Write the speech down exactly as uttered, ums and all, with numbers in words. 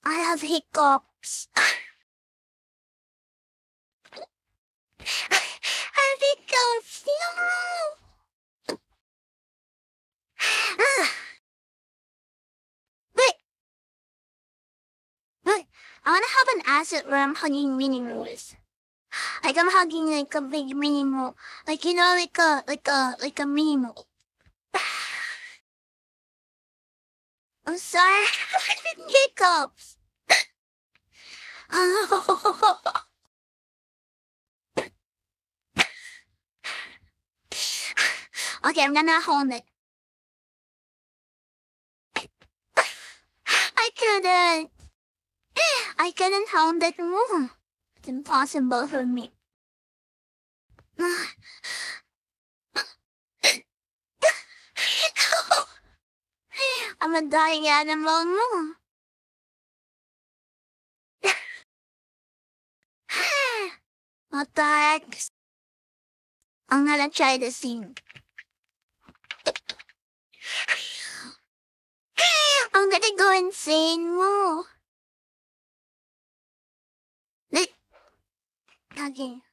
I have hiccups. I have hiccups. No. Wait. Wait. I wanna have an asset where I'm hugging minimals. Like I'm hugging like a big minimal. Like, you know, like a, like a, like a minimal. I'm sorry. I'm having hiccups. Okay, I'm gonna hold it. I couldn't. I couldn't hold it more. It's impossible for me. I'm a dying animal now. What the heck? I'm gonna try to sing. I'm gonna go insane more. Okay.